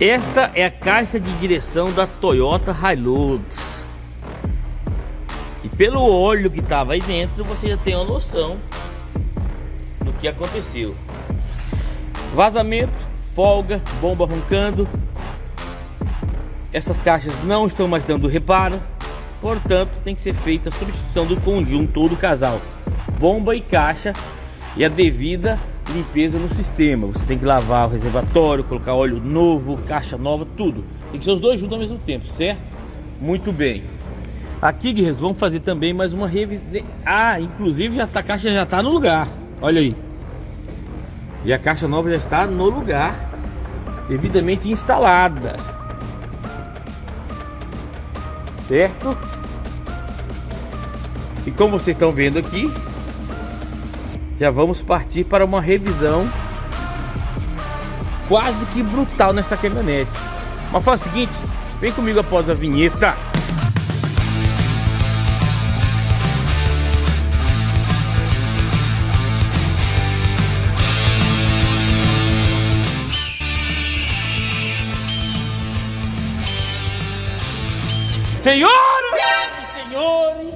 Esta é a caixa de direção da Toyota Hilux. E pelo óleo que estava aí dentro, você já tem uma noção do que aconteceu. Vazamento, folga, bomba roncando. Essas caixas não estão mais dando reparo, portanto tem que ser feita a substituição do conjunto ou do casal, bomba e caixa, e a devida limpeza no sistema. Você tem que lavar o reservatório, colocar óleo novo, caixa nova, tudo. Tem que ser os dois juntos ao mesmo tempo, certo? Muito bem. Aqui, guerreiros, vamos fazer também mais uma revisão. Inclusive a caixa já está no lugar. Olha aí. E a caixa nova já está no lugar, devidamente instalada. Certo? E como vocês estão vendo aqui, já vamos partir para uma revisão quase que brutal nesta caminhonete. Mas faz o seguinte, vem comigo após a vinheta. Senhoras e senhores,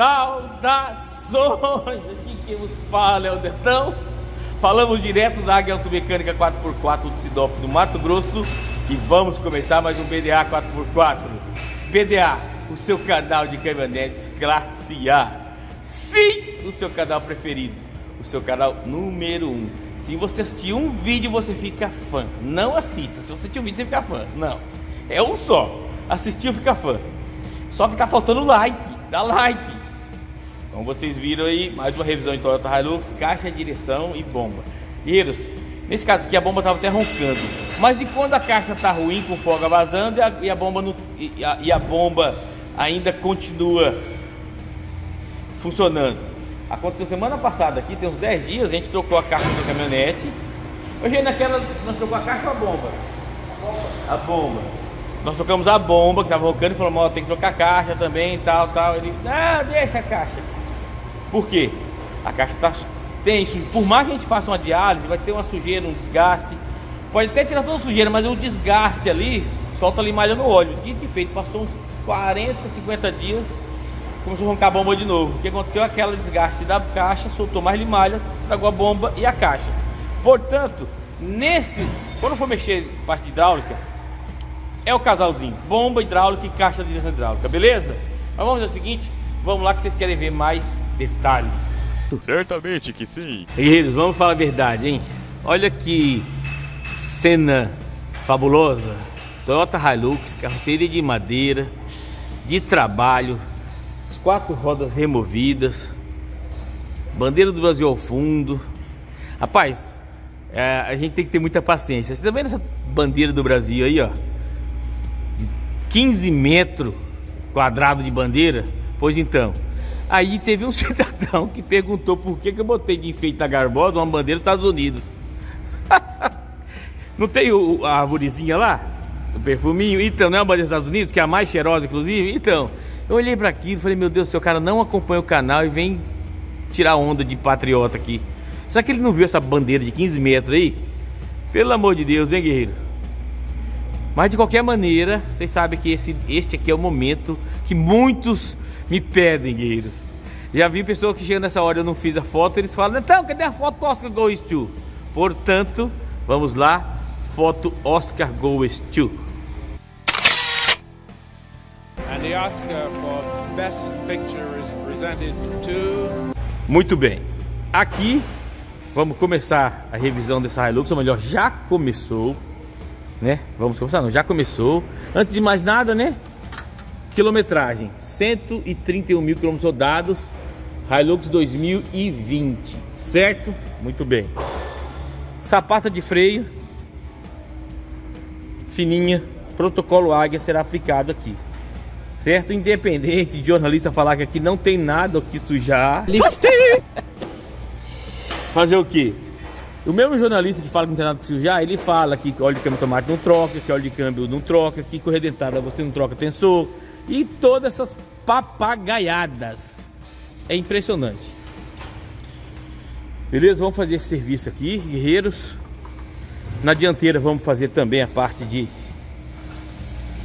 saudações! Aqui quem vos fala é o Detão. Falamos direto da Águia Automecânica 4x4 do Sinop, do Mato Grosso. E vamos começar mais um BDA 4x4. BDA, o seu canal de caminhonetes classe A. Sim, o seu canal preferido, o seu canal número 1. Se você assistir um vídeo, você fica fã. Não assista, se você assistir um vídeo, você fica fã. Não, é um só. Assistiu, fica fã. Só que tá faltando like, dá like. Como vocês viram aí, mais uma revisão em Toyota Hilux, caixa, direção e bomba. Guerreiros, nesse caso aqui a bomba tava até roncando. Mas e quando a caixa tá ruim, com folga vazando e a bomba ainda continua funcionando? Aconteceu semana passada aqui, tem uns 10 dias, a gente trocou a caixa da caminhonete. Hoje naquela, nós trocou a caixa ou a bomba? A bomba. Nós trocamos a bomba que tava roncando e falamos, ó, tem que trocar a caixa também e tal. Ele, deixa a caixa. Por quê? A caixa tem, por mais que a gente faça uma diálise, vai ter uma sujeira, um desgaste. Pode até tirar toda a sujeira, mas o desgaste ali, solta ali malha no óleo. Dito e feito, passou uns 40, 50 dias, começou a roncar a bomba de novo. O que aconteceu? Aquela desgaste da caixa, soltou mais limalha, estragou a bomba e a caixa. Portanto, quando for mexer parte hidráulica, é o casalzinho, bomba hidráulica e caixa de direção hidráulica, beleza? Mas vamos fazer o seguinte, vamos lá que vocês querem ver mais detalhes. Certamente que sim. Guerreiros, vamos falar a verdade, hein? Olha que cena fabulosa. Toyota Hilux, carroceria de madeira, de trabalho, as 4 rodas removidas, bandeira do Brasil ao fundo. Rapaz, a gente tem que ter muita paciência. Você tá vendo essa bandeira do Brasil aí, ó? 15 metros quadrados de bandeira? Pois então, aí teve um cidadão que perguntou por que eu botei de enfeite da Garbosa uma bandeira dos Estados Unidos. Não tem a arvorezinha lá? O perfuminho? Então, não é a bandeira dos Estados Unidos, que é a mais cheirosa inclusive? Então, eu olhei para aquilo e falei, meu Deus do céu, o cara não acompanha o canal e vem tirar onda de patriota aqui. Será que ele não viu essa bandeira de 15 metros aí? Pelo amor de Deus, hein, guerreiro? Mas de qualquer maneira, vocês sabem que este aqui é o momento que muitos me pedem, guerreiros. Já vi pessoas que chegam nessa hora, eu não fiz a foto, eles falam, então, cadê a foto Oscar Goes To? Portanto, vamos lá, foto Oscar Goes To. And the Oscar for Best Picture is presented to... Muito bem, aqui vamos começar a revisão dessa Hilux, ou melhor, já começou, né? Vamos começar, não, já começou. Antes de mais nada, né? Quilometragem, 131 mil quilômetros rodados, Hilux 2020, certo? Muito bem. Sapata de freio, fininha, protocolo Águia será aplicado aqui, certo? Independente de jornalista falar que aqui não tem nada o que sujar. Fazer o quê? O mesmo jornalista que fala que não tem nada que sujar, ele fala que óleo de câmbio automático não troca, que óleo de câmbio não troca, que correia dentada você não troca tensor, e todas essas papagaiadas. É impressionante. Beleza? Vamos fazer esse serviço aqui, guerreiros. Na dianteira vamos fazer também a parte de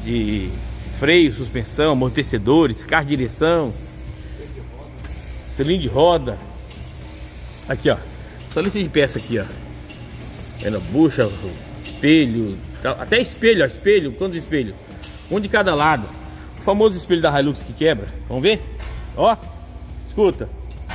de freio, suspensão, amortecedores, carro de direção, cilindro de roda. Aqui, ó, só lista de peça aqui, ó. Vendo bucha, espelho, até espelho, ó, espelho, quantos espelhos? Um de cada lado. O famoso espelho da Hilux que quebra. Vamos ver? Ó, escuta.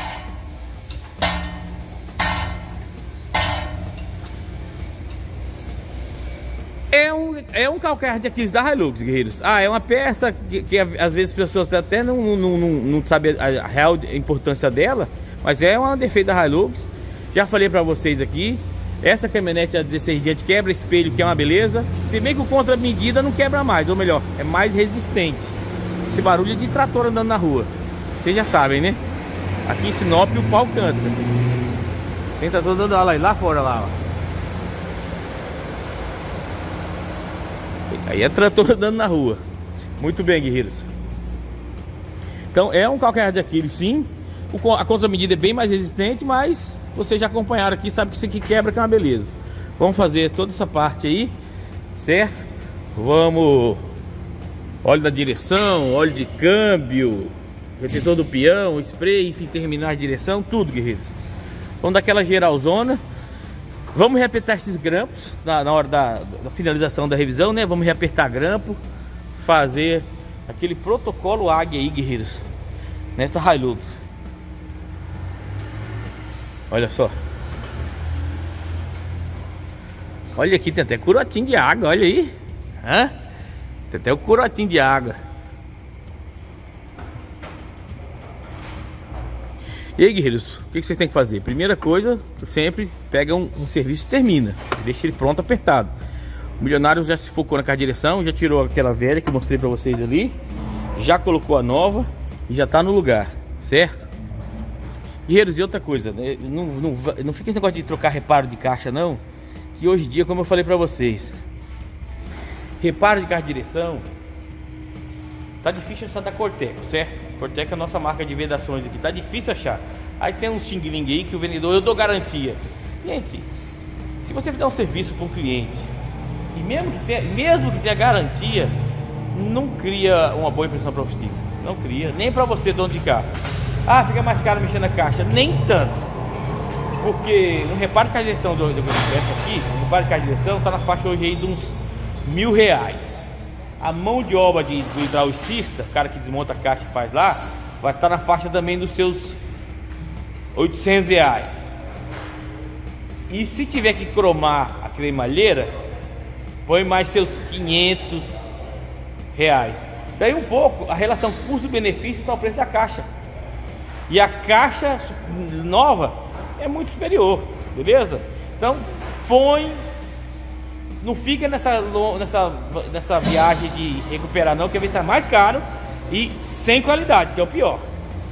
É um calcanhar de Aquiles da Hilux, guerreiros. Ah, é uma peça que às vezes as pessoas até não sabem a real importância dela, mas é um defeito da Hilux. Já falei pra vocês aqui. Essa caminhonete a 16 dias quebra espelho, que é uma beleza. Se bem que o contra-medida não quebra mais, ou melhor, é mais resistente. Esse barulho é de trator andando na rua. Vocês já sabem, né? Aqui em Sinop o pau canta. Tem trator andando lá fora, lá, ó. Aí é trator andando na rua. Muito bem, guerreiros. Então é um calcanhar de Aquiles, sim. A contra-medida é bem mais resistente, mas vocês já acompanharam aqui, sabe que isso aqui quebra, que é uma beleza. Vamos fazer toda essa parte aí, certo? Vamos... óleo da direção, óleo de câmbio, retentor do peão, spray, enfim, terminar de direção, tudo, guerreiros. Vamos dar aquela geralzona. Vamos reapertar esses grampos na hora da finalização da revisão, né? Vamos reapertar grampo, fazer aquele protocolo águia aí, guerreiros, nesta Hilux. Olha só. Olha aqui, tem até corotinho de água, olha aí. Hã? Tem até o corotinho de água. E aí, guerreiros, o que vocês têm que fazer? Primeira coisa, sempre pega um serviço e termina. Deixa ele pronto, apertado. O milionário já se focou na carro de direção, já tirou aquela velha que eu mostrei pra vocês ali. Já colocou a nova e já tá no lugar, certo? Guerreiros, e outra coisa, né? Não fica esse negócio de trocar reparo de caixa, não. Que hoje em dia, como eu falei pra vocês, reparo de carro de direção tá difícil achar da Corteco, certo? Corteco é a nossa marca de vedações aqui, tá difícil achar. Aí tem um xing-ling aí que o vendedor, eu dou garantia. Gente, se você fizer um serviço para um cliente e mesmo que tenha garantia, não cria uma boa impressão para a oficina. Não cria, nem para você, dono de carro. Ah, fica mais caro mexer na caixa, nem tanto. Porque no reparo de carro de direção essa aqui, no reparo de carro de direção tá na faixa hoje aí de uns R$1.000. A mão de obra do hidraulicista, o cara que desmonta a caixa e faz lá, vai estar na faixa também dos seus R$800. E se tiver que cromar a cremalheira, põe mais seus R$500. Daí um pouco, a relação custo-benefício está ao preço da caixa. E a caixa nova é muito superior, beleza? Então, põe... Não fica nessa viagem de recuperar não, que às vezes é mais caro e sem qualidade, que é o pior.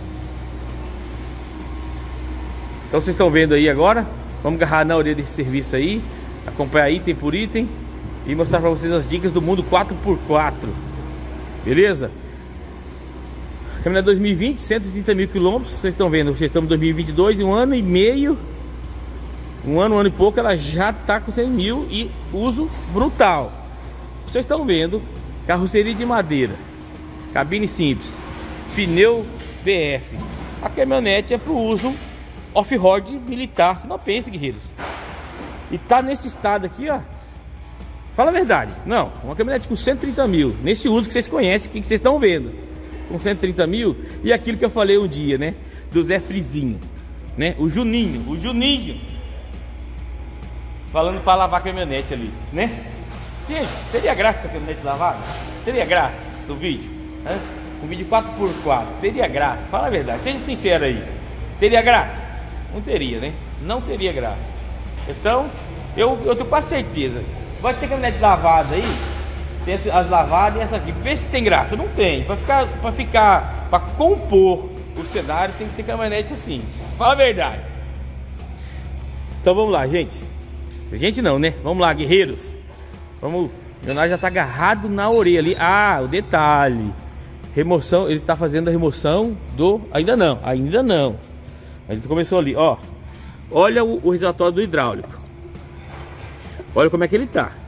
Então vocês estão vendo aí agora. Vamos agarrar na orelha desse serviço aí, acompanhar item por item e mostrar para vocês as dicas do mundo 4x4. Beleza? Caminhonete 2020, 130 mil quilômetros. Vocês estão vendo, vocês estão em 2022, em um ano e meio. Um ano e pouco ela já está com 100 mil e uso brutal. Vocês estão vendo, carroceria de madeira, cabine simples, pneu BF. A caminhonete é para o uso off-road militar, se não pense, guerreiros. E tá nesse estado aqui, ó. Fala a verdade. Não, uma caminhonete com 130 mil, nesse uso que vocês conhecem, que vocês estão vendo, com 130 mil. E aquilo que eu falei um dia, né, do Zé Frizinho, né, o Juninho falando para lavar a caminhonete ali, né? Gente, teria graça essa caminhonete lavada? Teria graça do vídeo? Né? Um vídeo 4x4, teria graça? Fala a verdade, seja sincero aí. Teria graça? Não teria, né? Não teria graça. Então, eu tenho quase certeza. Vai ter caminhonete lavada aí, tem as lavadas e essa aqui. Vê se tem graça. Não tem. Para compor o cenário, tem que ser caminhonete assim. Fala a verdade. Então vamos lá, gente. Gente não, né? Vamos lá, guerreiros. Vamos. O Leonardo já tá agarrado na orelha ali. Ah, o detalhe. Remoção, ele tá fazendo a remoção do... Ainda não. A gente começou ali, ó. Olha o reservatório do hidráulico. Olha como é que ele tá.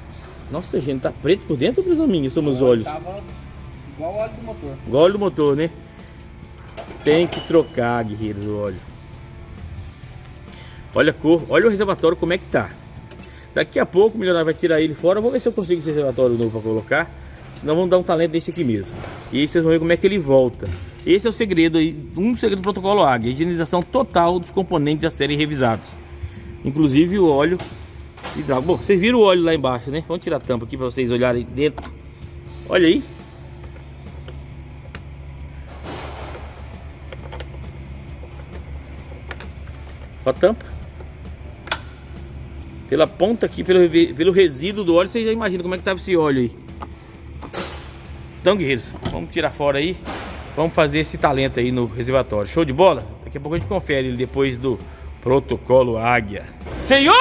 Nossa, gente, tá preto por dentro, Brisaminha? Somos os olhos. Tava igual o óleo do motor. Igual o óleo do motor, né? Tem que trocar, guerreiros, o óleo. Olha a cor, olha o reservatório como é que tá. Daqui a pouco o milionário vai tirar ele fora. Vou ver se eu consigo esse reservatório novo para colocar. Senão vamos dar um talento desse aqui mesmo. E aí vocês vão ver como é que ele volta. Esse é o segredo aí, um segredo do protocolo Águia. Higienização total dos componentes a serem revisados. Inclusive o óleo. Bom, vocês viram o óleo lá embaixo, né? Vamos tirar a tampa aqui para vocês olharem dentro. Olha aí. Olha a tampa. Pela ponta aqui, pelo resíduo do óleo, vocês já imaginam como é que estava esse óleo aí. Então, guerreiros, vamos tirar fora aí. Vamos fazer esse talento aí no reservatório. Show de bola? Daqui a pouco a gente confere ele depois do protocolo Águia. Senhor!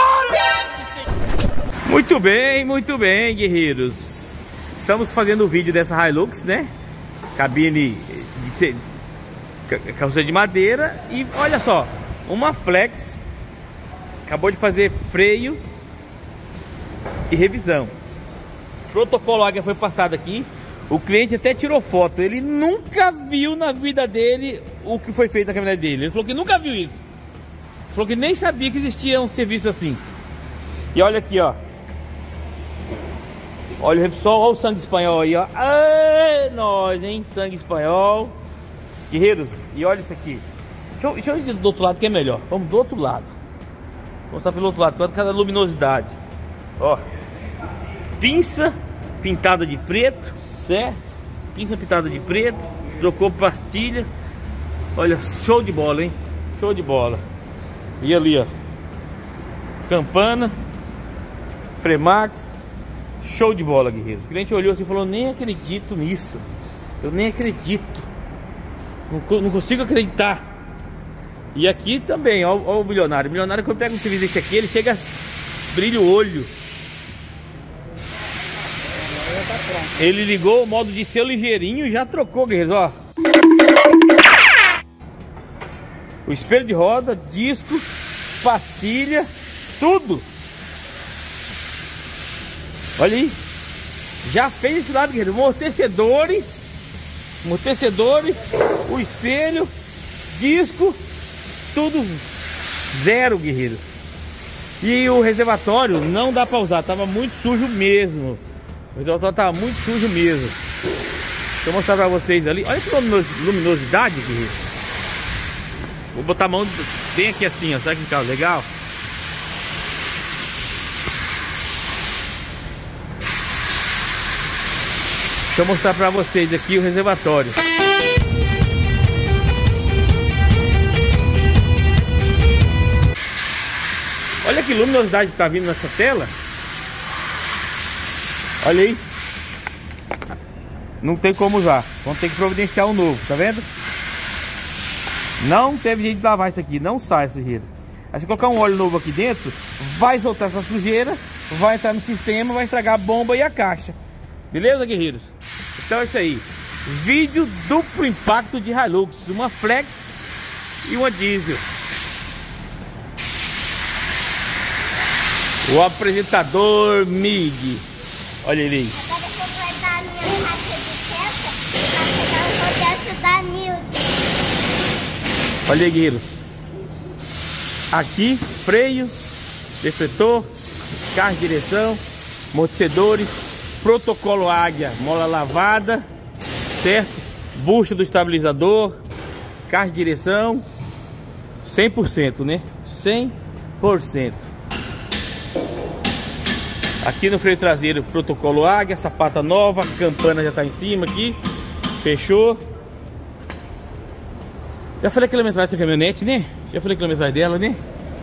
Muito bem, guerreiros. Estamos fazendo o vídeo dessa Hilux, né? Cabine de carroceria de madeira. E olha só, uma Flex acabou de fazer freio e revisão. O protocolo Águia foi passado aqui. O cliente até tirou foto. Ele nunca viu na vida dele o que foi feito na caminhonete dele. Ele falou que nunca viu isso. Ele falou que nem sabia que existia um serviço assim. E olha aqui, ó. Olha o Repsol, olha o sangue espanhol aí, ó. Ai, nós, hein? Sangue espanhol. Guerreiros, e olha isso aqui. Deixa eu ir do outro lado que é melhor. Vamos do outro lado. Vou mostrar pelo outro lado, com cada luminosidade. Ó. Pinça pintada de preto, certo? Pinça pintada de preto. Trocou pastilha. Olha, show de bola, hein? Show de bola. E ali, ó. Campana. Fremax. Show de bola, guerreiros. O cliente olhou assim e falou: nem acredito nisso. Eu nem acredito. Não consigo acreditar. E aqui também, ó o milionário. O milionário, quando pega um serviço desse aqui, ele chega, brilha o olho. Ele ligou o modo de ser ligeirinho e já trocou, guerreiros, ó. O espelho de roda, disco, pastilha, tudo. Olha aí. Já fez esse lado, guerreiro. Amortecedores, o espelho, disco, tudo zero, guerreiro. E o reservatório não dá pra usar, tava muito sujo mesmo. O reservatório tava muito sujo mesmo. Deixa eu mostrar pra vocês ali. Olha que luminosidade, guerreiro. Vou botar a mão bem aqui assim, ó. Sabe que fica legal? Deixa eu mostrar pra vocês aqui o reservatório. Olha que luminosidade que tá vindo nessa tela. Olha aí. Não tem como usar. Vamos ter que providenciar um novo, tá vendo? Não teve jeito de lavar isso aqui. Não sai essa sujeira. Aí se colocar um óleo novo aqui dentro, vai soltar essa sujeira, vai entrar no sistema, vai estragar a bomba e a caixa. Beleza, guerreiros? Então é isso aí. Vídeo duplo impacto de Hilux. Uma Flex e uma diesel. O apresentador MIG. Olha ele aí. Agora eu vou guardar a minha caixa de peça para pegar o projeto da Nilde. Olha aí, guerreiros. Aqui, freio, defletor, carro de direção, amortecedores, protocolo Águia, mola lavada, certo? Bucha do estabilizador, carro de direção, 100%, né? 100%. Aqui no freio traseiro, protocolo Águia, sapata nova, campana já tá em cima aqui, fechou. Já falei a quilometragem dessa caminhonete, né? Já falei a quilometragem dela, né?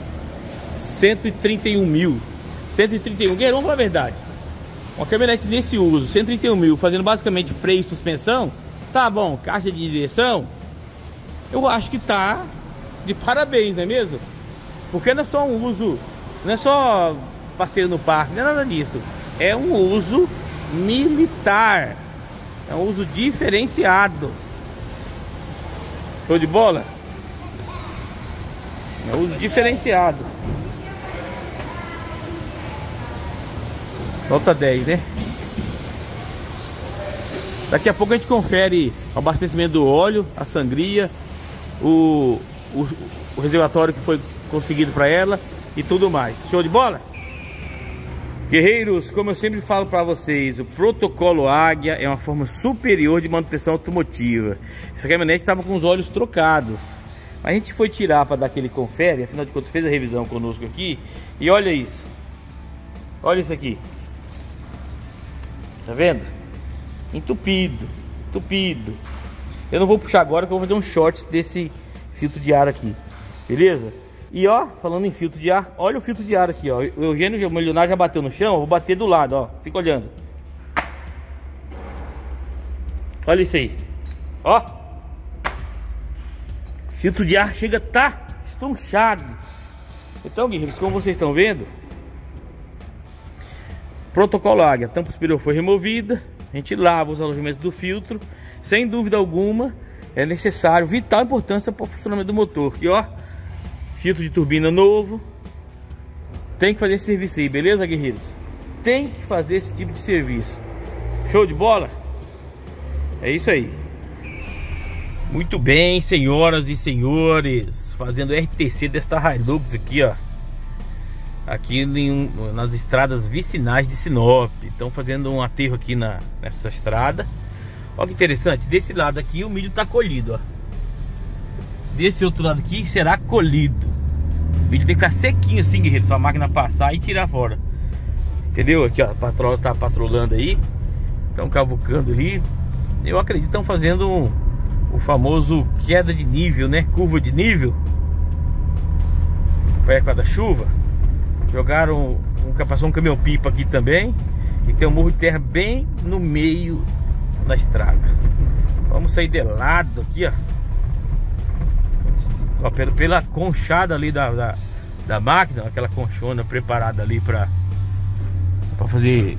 131 mil. 131, guerreiro, vamos falar a verdade. Uma caminhonete desse uso, 131 mil, fazendo basicamente freio e suspensão, tá bom. Caixa de direção, eu acho que tá de parabéns, não é mesmo? Porque não é só um uso, não é só passeio no parque, não é nada disso. É um uso militar, é um uso diferenciado. Show de bola? É um uso diferenciado. Nota 10, né? Daqui a pouco a gente confere o abastecimento do óleo, a sangria, o reservatório que foi conseguido para ela e tudo mais. Show de bola? Guerreiros, como eu sempre falo para vocês, o protocolo Águia é uma forma superior de manutenção automotiva. Essa caminhonete estava com os óleos trocados. A gente foi tirar para dar aquele confere, afinal de contas fez a revisão conosco aqui. E olha isso. Olha isso aqui. Tá vendo? Entupido. Entupido. Eu não vou puxar agora que eu vou fazer um short desse filtro de ar aqui. Beleza? E ó, falando em filtro de ar, olha o filtro de ar aqui, ó. O Eugênio, o milionário, já bateu no chão. Eu vou bater do lado, ó. Fica olhando. Olha isso aí. Ó. Filtro de ar chega a tá estrunchado. Então, guerreiros, como vocês estão vendo, protocolo Águia, a tampa superior foi removida. A gente lava os alojamentos do filtro. Sem dúvida alguma, é necessário, vital importância para o funcionamento do motor. Aqui, ó. Filtro de turbina novo. Tem que fazer esse serviço aí, beleza, guerreiros? Tem que fazer esse tipo de serviço. Show de bola? É isso aí. Muito bem, senhoras e senhores, fazendo RTC desta Hilux aqui, ó. Aqui nas estradas vicinais de Sinop. Estão fazendo um aterro aqui nessa estrada. Olha que interessante, desse lado aqui o milho tá colhido, ó. Desse outro lado aqui será colhido. O milho tem que ficar sequinho assim, guerreiro, pra máquina passar e tirar fora. Entendeu? Aqui, ó, a patroa tá patrolando aí. Estão cavucando ali. Eu acredito que estão fazendo o famoso queda de nível, né? Curva de nível. Perto da chuva. Jogaram, passou um caminhão-pipa aqui também. E tem um morro de terra bem no meio da estrada. Vamos sair de lado aqui, ó. Ó, pela conchada ali da máquina, aquela conchona preparada ali pra fazer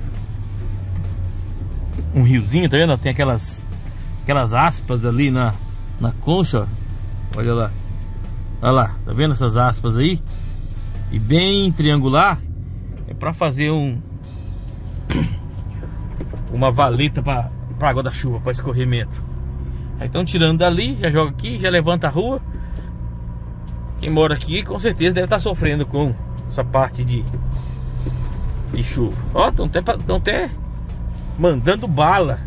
um riozinho, tá vendo? Tem aquelas aspas ali na concha, ó. Olha lá. Olha lá, tá vendo essas aspas aí? E bem triangular. É pra fazer uma valeta pra água da chuva, para escorrimento. Aí estão tirando dali, já joga aqui, já levanta a rua. Quem mora aqui com certeza deve estar sofrendo com essa parte de chuva. Ó, estão até mandando bala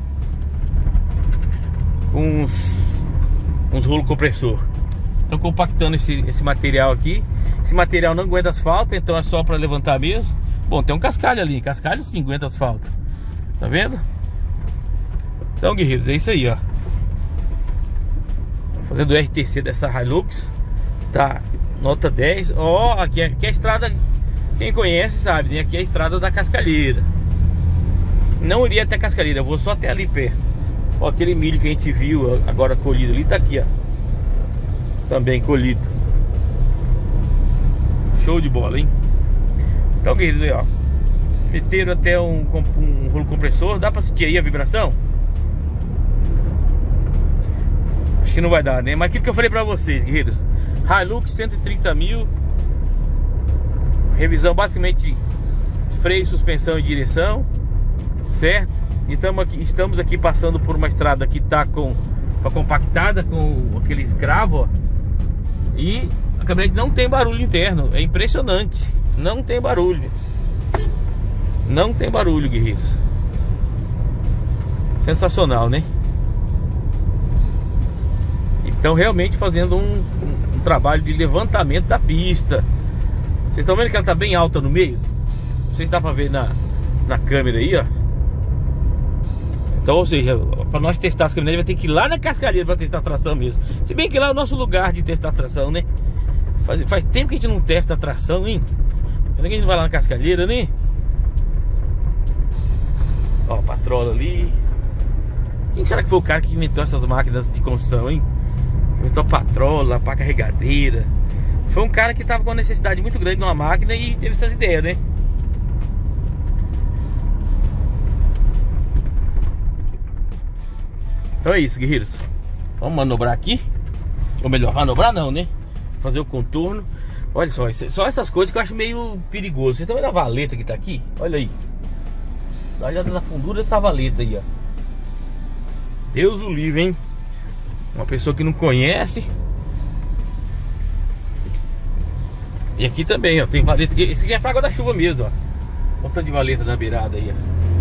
com uns rolos compressor. Estão compactando esse material aqui. Esse material não aguenta asfalto, então é só para levantar mesmo. Bom, tem um cascalho ali, cascalho sim aguenta asfalto. Tá vendo? Então, guerreiros, é isso aí, ó. Fazendo o RTC dessa Hilux. Tá, nota 10. Ó, aqui é a estrada. Quem conhece sabe, né? Aqui é a estrada da Cascalheira. Não iria até a Cascalheira, eu vou só até ali perto. Ó, aquele milho que a gente viu agora colhido ali, tá aqui, ó. Também colhido. Show de bola, hein? Então, guerreiros, aí, ó. Meteram até um rolo compressor. Dá pra sentir aí a vibração? Acho que não vai dar, né? Mas aquilo que eu falei pra vocês, guerreiros, Hilux 130 mil. Revisão basicamente freio, suspensão e direção. Certo? E estamos aqui passando por uma estrada que tá compactada, com aqueles gravos, ó. E a caminhonete não tem barulho interno. É impressionante. Não tem barulho. Não tem barulho, guerreiros. Sensacional, né? Então realmente fazendo um trabalho de levantamento da pista. Vocês estão vendo que ela tá bem alta no meio? Não sei se dá pra ver na câmera aí, ó. Então, ou seja, para nós testar as caminhonetes vai ter que ir lá na Cascalheira para testar a tração mesmo. Se bem que lá é o nosso lugar de testar a tração, né? Faz tempo que a gente não testa a tração, hein? Quando a gente vai lá na Cascalheira, né? Ó, patrola ali. Quem será que foi o cara que inventou essas máquinas de construção, hein? Inventou a patrola, a pá carregadeira. Foi um cara que tava com uma necessidade muito grande numa máquina e teve essas ideias, né? Então é isso, guerreiros. Vamos manobrar aqui. Ou melhor, manobrar não, né? Fazer o contorno. Olha só essas coisas que eu acho meio perigoso. Vocês estão vendo a valeta que tá aqui? Olha aí. Dá uma olhada na fundura dessa valeta aí, ó. Deus o livre, hein? Uma pessoa que não conhece. E aqui também, ó, tem valeta. Esse aqui é pra água da chuva mesmo, ó. Um tanto de valeta na beirada aí, ó.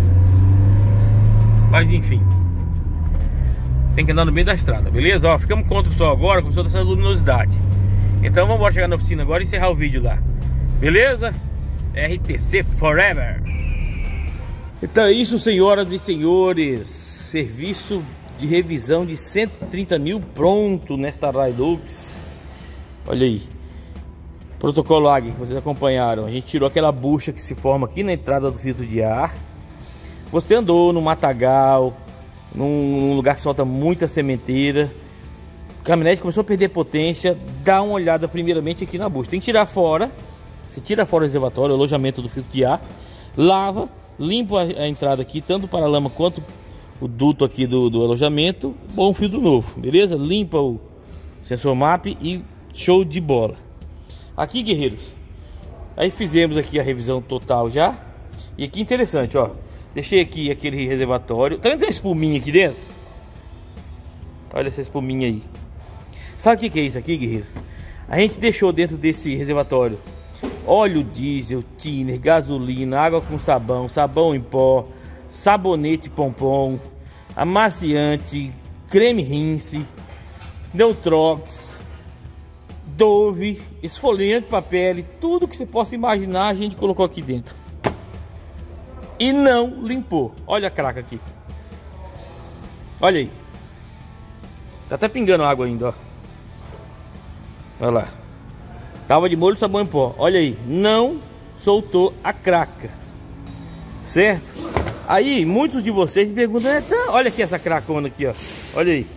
Mas enfim, tem que andar no meio da estrada, beleza? Ó, ficamos contra o sol agora, com toda essa luminosidade. Então vamos embora chegar na oficina agora e encerrar o vídeo lá. Beleza? RTC Forever. Então é isso, senhoras e senhores. Serviço de revisão de 130 mil pronto nesta Hilux. Olha aí. Protocolo AG que vocês acompanharam. A gente tirou aquela bucha que se forma aqui na entrada do filtro de ar. Você andou no matagal, num lugar que solta muita sementeira. A caminhonete começou a perder potência. Dá uma olhada primeiramente aqui na bucha. Tem que tirar fora. Você tira fora o reservatório, o alojamento do filtro de ar. Lava, limpa a entrada aqui, tanto para a lama quanto o duto aqui do alojamento. Bom filtro novo, beleza? Limpa o sensor MAP e show de bola. Aqui, guerreiros, aí fizemos aqui a revisão total já. E aqui interessante, ó. Deixei aqui aquele reservatório. Tá vendo que tem espuminha aqui dentro? Olha essa espuminha aí. Sabe o que é isso aqui, guerreiros? A gente deixou dentro desse reservatório óleo diesel, thinner, gasolina, água com sabão, sabão em pó, sabonete pompom, amaciante, creme rinse, Neutrox, Dove, esfoliante para pele, tudo que você possa imaginar a gente colocou aqui dentro. E não limpou. Olha a craca aqui. Olha aí. Tá até pingando água ainda, ó. Olha lá. Tava de molho, sabão em pó. Olha aí. Não soltou a craca. Certo? Aí, muitos de vocês me perguntam, olha aqui essa cracona aqui, ó. Olha aí.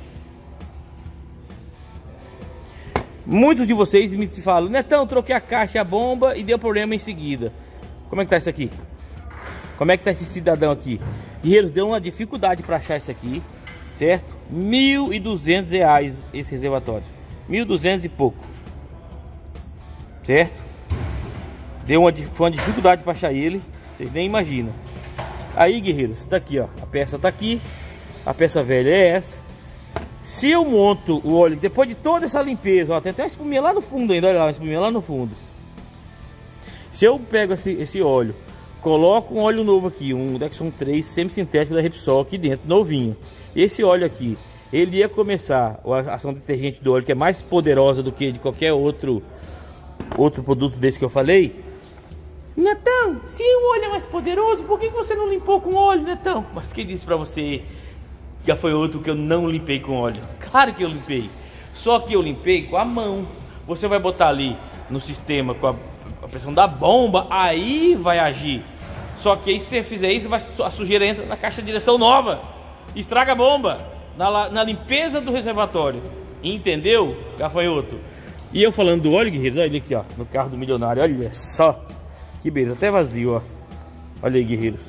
Muitos de vocês me falam, Netão, troquei a caixa e a bomba e deu problema em seguida. Como é que tá isso aqui? Como é que tá esse cidadão aqui? Guerreiros, deu uma dificuldade para achar isso aqui, certo? R$1.200 esse reservatório. 1.200 e pouco. Certo? Foi uma dificuldade para achar ele. Vocês nem imaginam. Aí, guerreiros, tá aqui, ó. A peça tá aqui. A peça velha é essa. Se eu monto o óleo, depois de toda essa limpeza, ó, tem até uma espuminha lá no fundo ainda, olha lá, uma espuminha lá no fundo. Se eu pego esse óleo, coloco um óleo novo aqui, um Dexon 3 semi-sintético da Repsol aqui dentro, novinho. Esse óleo aqui, ele ia começar a ação detergente do óleo, que é mais poderosa do que de qualquer outro produto desse que eu falei. Netão, se o óleo é mais poderoso, por que você não limpou com óleo, Netão? Mas quem disse pra você, já foi outro que eu não limpei com óleo? Claro que eu limpei. Só que eu limpei com a mão. Você vai botar ali no sistema com a pressão da bomba, aí vai agir. Só que aí se você fizer isso, a sujeira entra na caixa de direção nova, estraga a bomba na limpeza do reservatório. Entendeu, gafanhoto? E eu falando do óleo, guerreiros, olha ele aqui, ó, no carro do milionário, olha só. Que beleza, até vazio, ó. Olha aí, guerreiros.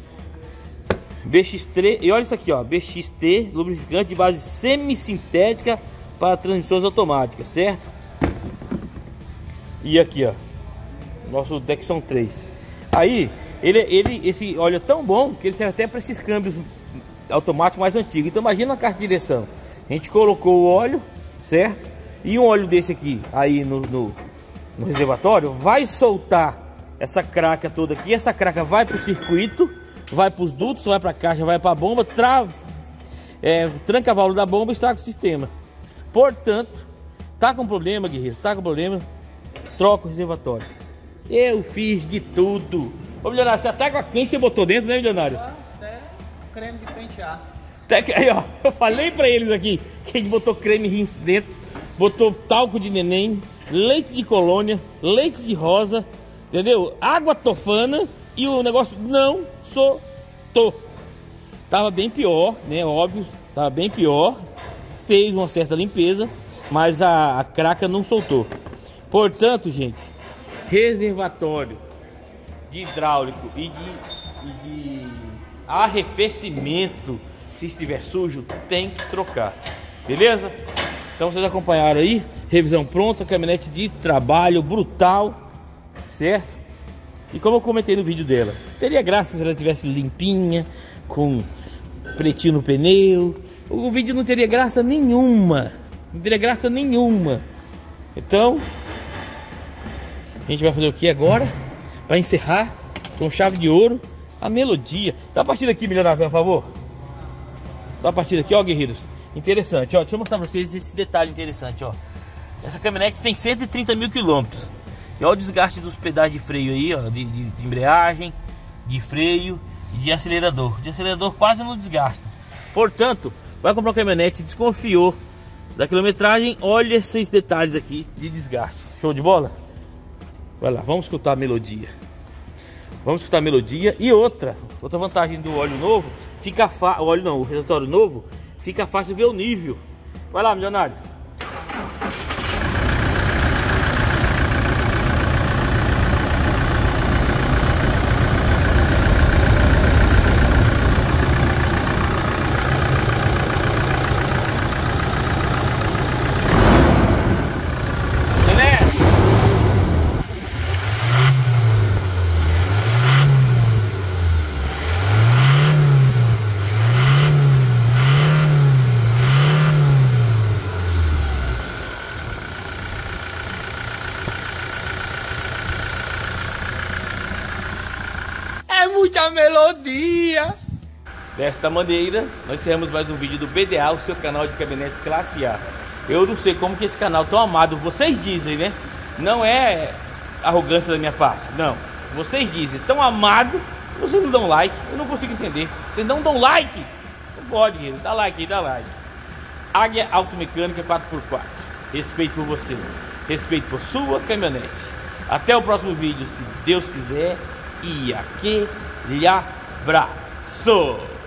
BX3, e olha isso aqui, ó, BXT, lubrificante de base semi-sintética para transmissões automáticas, certo? E aqui, ó, nosso Dexon 3. Aí, esse óleo é tão bom que ele serve até para esses câmbios automáticos mais antigos. Então imagina a caixa de direção. A gente colocou o óleo, certo? E um óleo desse aqui, aí no reservatório, vai soltar essa craca toda aqui. Essa craca vai para o circuito, vai para os dutos, vai para a caixa, vai para a bomba, tranca a válvula da bomba e estraga o sistema. Portanto, tá com problema, guerreiros, tá com problema, troca o reservatório. Eu fiz de tudo. Ô, milionário, você até água quente você botou dentro, né, milionário? Até creme de pentear. Aí, ó, eu falei pra eles aqui que a gente botou creme rinse dentro, botou talco de neném, leite de colônia, leite de rosa, entendeu? Água tofana, e o negócio não soltou. Tava bem pior, né? Óbvio, tava bem pior. Fez uma certa limpeza, mas a craca não soltou. Portanto, gente, reservatório de hidráulico e de arrefecimento, se estiver sujo, tem que trocar. Beleza? Então vocês acompanharam aí, revisão pronta, caminhonete de trabalho brutal, certo? E como eu comentei no vídeo delas, teria graça se ela tivesse limpinha, com pretinho no pneu. O vídeo não teria graça nenhuma. Não teria graça nenhuma. Então, a gente vai fazer o que agora? Para encerrar com chave de ouro a melodia. Dá a partida aqui, milionário, por favor. Dá a partida aqui, ó, guerreiros. Interessante, ó. Deixa eu mostrar pra vocês esse detalhe interessante, ó. Essa caminhonete tem 130 mil quilômetros. E olha o desgaste dos pedais de freio aí, ó. De embreagem, de freio e de acelerador. De acelerador quase não desgasta. Portanto, vai comprar uma caminhonete, desconfiou da quilometragem, olha esses detalhes aqui de desgaste. Show de bola? Vai lá, vamos escutar a melodia. Vamos escutar a melodia. E outra vantagem do óleo novo, fica fácil, o reservatório novo, fica fácil ver o nível. Vai lá, milionário. Muita melodia. Desta maneira, nós encerramos mais um vídeo do BDA, o seu canal de caminhonetes classe A. Eu não sei como que esse canal tão amado, vocês dizem, né? Não é arrogância da minha parte, não. Vocês dizem, tão amado, vocês não dão like, eu não consigo entender. Vocês não dão like? Não pode, querido, dá like aí, dá like. Águia Automecânica 4x4. Respeito por você, respeito por sua caminhonete. Até o próximo vídeo, se Deus quiser. E aquele abraço!